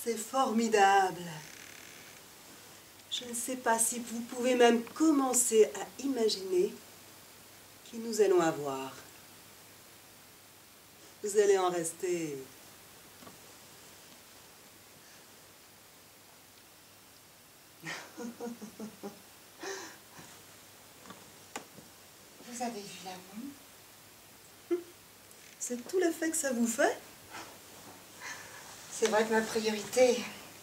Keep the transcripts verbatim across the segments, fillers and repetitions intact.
C'est formidable. Je ne sais pas si vous pouvez même commencer à imaginer qui nous allons avoir. Vous allez en rester... Vous avez vu l'amour? C'est tout l'effet que ça vous fait? C'est vrai que ma priorité,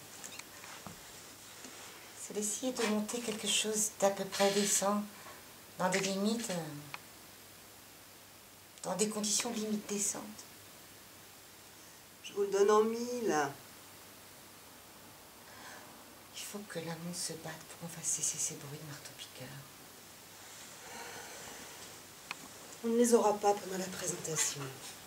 c'est d'essayer de monter quelque chose d'à peu près décent, dans des limites, euh, dans des conditions limites décentes. Je vous le donne en mille. Il faut que l'amour se batte pour qu'on fasse cesser ces bruits de marteau-piqueur. On ne les aura pas pendant la présentation.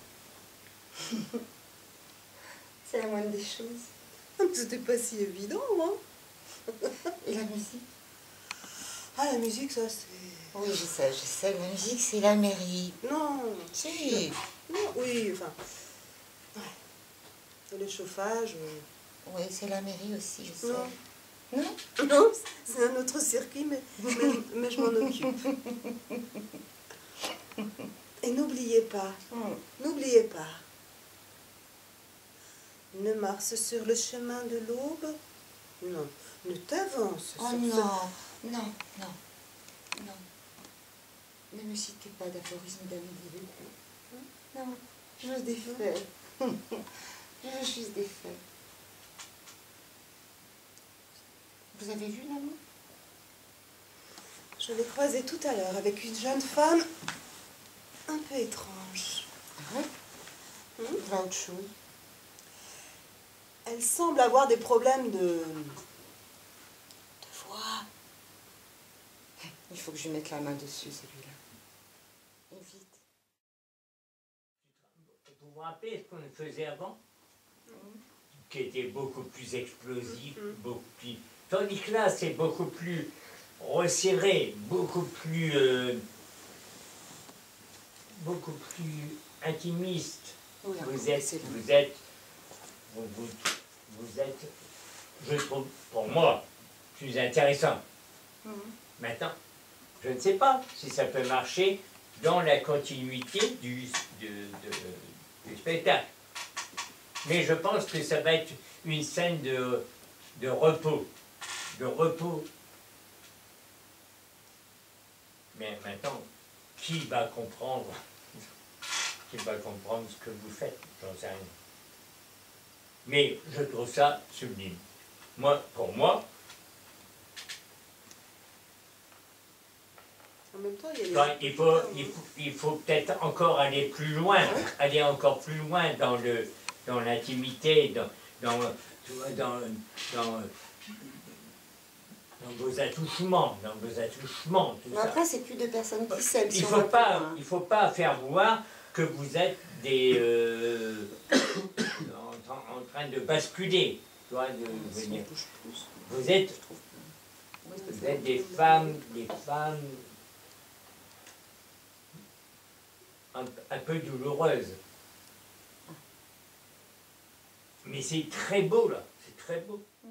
C'est la moindre des choses. C'était pas si évident, hein? Et la musique? Ah, la musique, ça, c'est... Oui, je sais, je sais. La musique, c'est la mairie. Non. Si. Non, oui, enfin... Ouais. Le chauffage... euh, Oui, c'est la mairie aussi, je sais. Non. Non? Non, c'est un autre circuit, mais, mais, mais je m'en occupe. Et n'oubliez pas, Mm. n'oubliez pas, ne marche sur le chemin de l'aube, non, ne t'avance Oh sur non, ce... non, non, non. Ne me citez pas d'aphorisme d'amour. Non, je veux des faits. Je veux juste des faits. Vous avez vu l'amour? Je l'ai croisé tout à l'heure avec une jeune femme un peu étrange. Ah ouais? Hmm? Voilà autre chose. Elle semble avoir des problèmes de... de voix. Il faut que je mette la main dessus, celui-là. Et vite. Vous vous rappelez ce qu'on faisait avant, Mm. qui était beaucoup plus explosif, Mm. beaucoup plus... Tandis que là, c'est beaucoup plus resserré, beaucoup plus... euh, beaucoup plus intimiste. Oui, Vous êtes, c'est vous êtes, vous, vous, vous êtes, je trouve, pour moi, plus intéressant. Mhm. Maintenant, je ne sais pas si ça peut marcher dans la continuité du, de, de- du spectacle. Mais je pense que ça va être une scène de, de repos. De repos. Mais maintenant, qui va comprendre qui va comprendre ce que vous faites? J'en sais rien. Mais je trouve ça sublime. Moi, pour moi, En même temps, il y a les... ben, il faut, il faut, il faut peut-être encore aller plus loin, aller encore plus loin dans le, dans l'intimité, dans, dans, tu vois, dans, dans, dans vos attouchements, dans vos attouchements, tout Mais ça. après, c'est plus deux personnes qui s'aiment. Il si ne on faut va plus pas, loin. il faut pas faire voir que vous êtes des, euh, en, en- en train de basculer. Tu vois, de, je veux Si on dire. bouge plus, Vous êtes, je trouve pas. Oui, vous êtes des femmes, des femmes un, un peu douloureuses. Mais c'est très beau là, c'est très beau.